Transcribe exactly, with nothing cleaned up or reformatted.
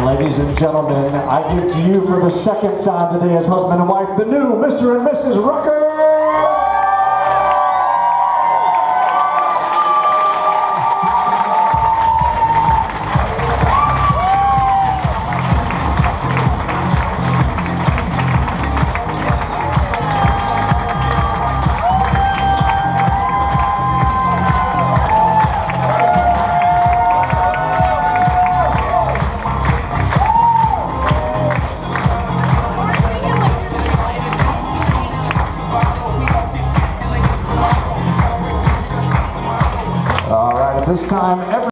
Ladies and gentlemen, I give to you for the second time today as husband and wife, the new Mister and Missus Rucker.